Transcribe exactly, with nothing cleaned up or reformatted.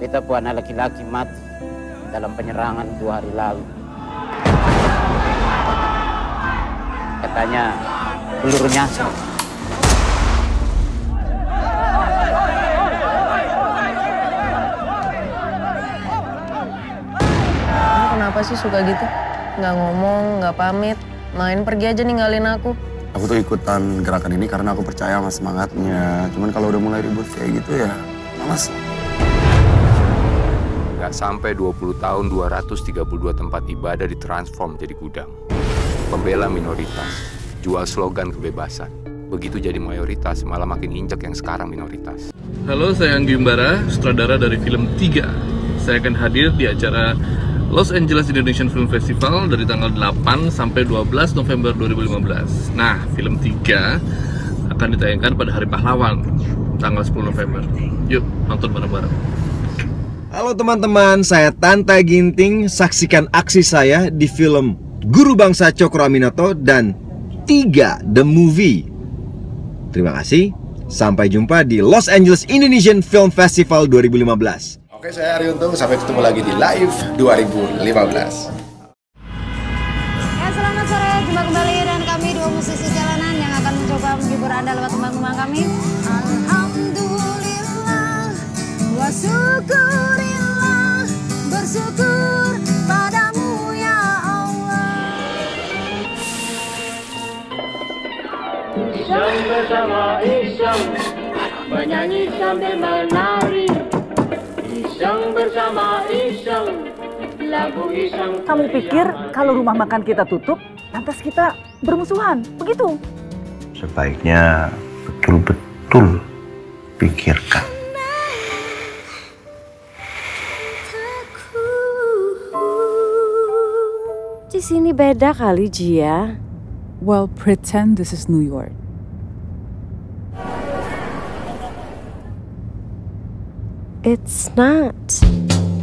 Beta pun anak laki-laki mati dalam penyerangan dua hari lalu. Katanya peluru nyasar. Kenapa sih suka gitu? Nggak ngomong, nggak pamit, main pergi aja ninggalin aku. Aku tuh ikutan gerakan ini karena aku percaya sama semangatnya. Cuman kalau udah mulai ribut kayak gitu ya, malas. Gak sampai dua puluh tahun, dua ratus tiga puluh dua tempat ibadah ditransform jadi gudang. Pembela minoritas, jual slogan kebebasan. Begitu jadi mayoritas, malah makin injek yang sekarang minoritas. Halo, saya Anggi Umbara, sutradara dari film tiga. Saya akan hadir di acara Los Angeles Indonesian Film Festival dari tanggal delapan sampai dua belas November dua ribu lima belas. Nah, film tiga akan ditayangkan pada Hari Pahlawan, tanggal sepuluh November. Yuk, nonton bareng-bareng. Halo teman-teman, saya Tanta Ginting. Saksikan aksi saya di film Guru Bangsa Cokro Aminoto dan tiga The Movie. Terima kasih, sampai jumpa di Los Angeles Indonesian Film Festival dua ribu lima belas. Oke, saya Ari Untung, sampai ketemu lagi di Live dua ribu lima belas. Ya, selamat sore, jumpa kembali dan kami dua musisi jalanan yang akan mencoba menghibur Anda lewat tembang-tembang kami. Alhamdulillah, wa syukurillah, bersyukur padamu ya Allah. Iseng bersama Iseng, menyanyi sambil menari. Iseng bersama Iseng, lagu Iseng. Kamu pikir kalau rumah makan kita tutup, lantas kita bermusuhan, begitu? Sebaiknya betul-betul pikirkan. Di sini beda kali, Jia. Well, pretend this is New York. It's not.